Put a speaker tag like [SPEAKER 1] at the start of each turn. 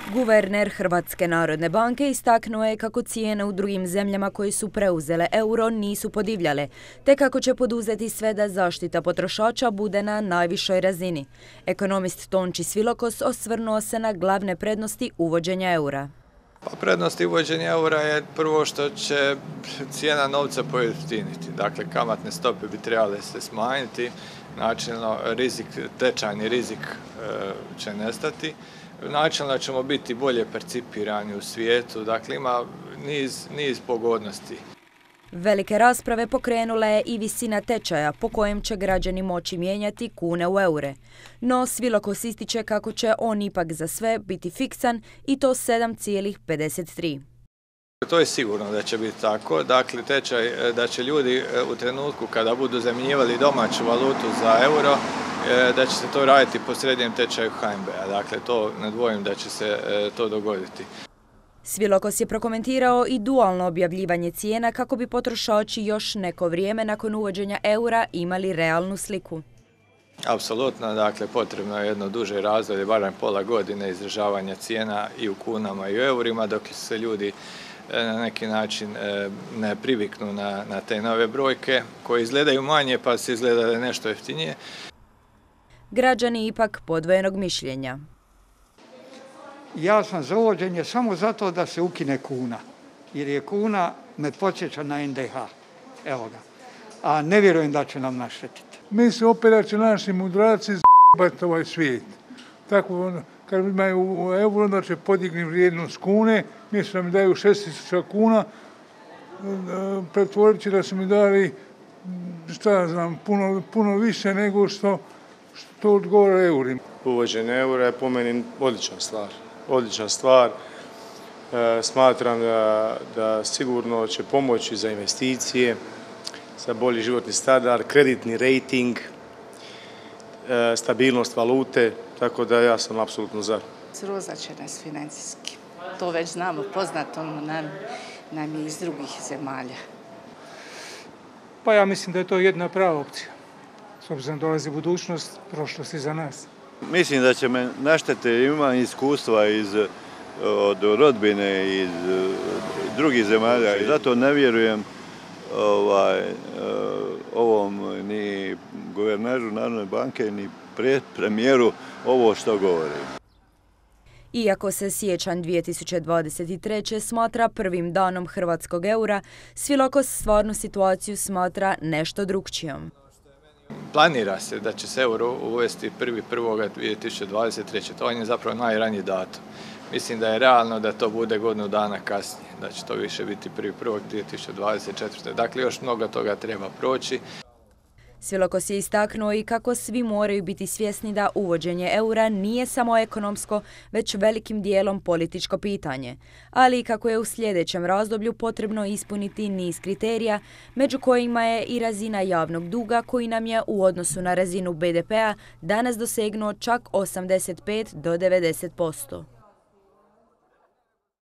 [SPEAKER 1] Guverner Hrvatske narodne banke istaknuo je kako cijene u drugim zemljama koje su preuzele euro nisu podivljale, te kako će poduzeti sve da zaštita potrošača bude na najvišoj razini. Ekonomist Tonči Svilokos osvrnuo se na glavne prednosti uvođenja eura.
[SPEAKER 2] Prednost uvođenja eura je prvo što će cijena novca pojeftiniti. Dakle, kamatne stope bi trebale se smanjiti, načelno tečajni rizik će nestati. Načelno ćemo biti bolje percipirani u svijetu, dakle ima niz pogodnosti.
[SPEAKER 1] Velike rasprave pokrenula je i visina tečaja po kojem će građani moći mijenjati kune u eure. No Svilokos ističe kako će on ipak za sve biti fiksan i to 7,53.
[SPEAKER 2] To je sigurno da će biti tako, dakle tečaj da će ljudi u trenutku kada budu zamjenjivali domaću valutu za euro, da će se to raditi po srednjem tečaju HNB-a, dakle to ne dvojim da će se to dogoditi.
[SPEAKER 1] Svilokos je prokomentirao i dualno objavljivanje cijena kako bi potrošači još neko vrijeme nakon uvođenja eura imali realnu sliku.
[SPEAKER 2] Apsolutno, dakle potrebno je jedno duže razdoblje, barem pola godine izražavanja cijena i u kunama i u eurima, dok se ljudi na neki način ne priviknu na te nove brojke koje izgledaju manje pa se izgleda da je nešto jeftinije.
[SPEAKER 1] Građani ipak podvojenog mišljenja.
[SPEAKER 3] Ja sam za uvođenje samo zato da se ukine kuna, jer je kuna me podsjeća na NDH, evo ga, a ne vjerujem da će nam naštetiti.
[SPEAKER 4] Mislim opet da će naši mudraci z***bati ovaj svijet. Tako, kad imaju euro, onda će podigni vrijednost kune, mislim da mi daju 6.000 kuna, pretvorit će da su mi dali, šta znam, puno više nego što odgovara eurima.
[SPEAKER 5] Uvođenje eura je po meni odlična stvar. Smatram da sigurno će pomoći za investicije, za bolji životni standard, kreditni rejting, stabilnost valute, tako da ja sam apsolutno za.
[SPEAKER 6] Srozat će nas financijski. To već znamo, poznato nam je iz drugih zemalja.
[SPEAKER 7] Pa ja mislim da je to jedna prava opcija. S obzirom dolazi budućnost, prošlost iza nas.
[SPEAKER 8] Mislim da će me naštete, imam iskustva od rodbine i iz drugih zemalja i zato ne vjerujem ovom ni guverneru Narodne banke ni premijeru ovo što govori.
[SPEAKER 1] Iako se siječanj 2023. smatra prvim danom hrvatskog eura, Svilokos stvarnu situaciju smatra nešto drukčijom.
[SPEAKER 2] Planira se da će se euro uvesti 1.1.2023. To je zapravo najraniji datum. Mislim da je realno da to bude godinu dana kasnije, da će to više biti 1.1.2024. Dakle, još mnogo toga treba proći.
[SPEAKER 1] Svilokos je istaknuo i kako svi moraju biti svjesni da uvođenje eura nije samo ekonomsko, već velikim dijelom političko pitanje, ali i kako je u sljedećem razdoblju potrebno ispuniti niz kriterija, među kojima je i razina javnog duga koji nam je u odnosu na razinu BDP-a danas dosegnuo čak 85 do 90%.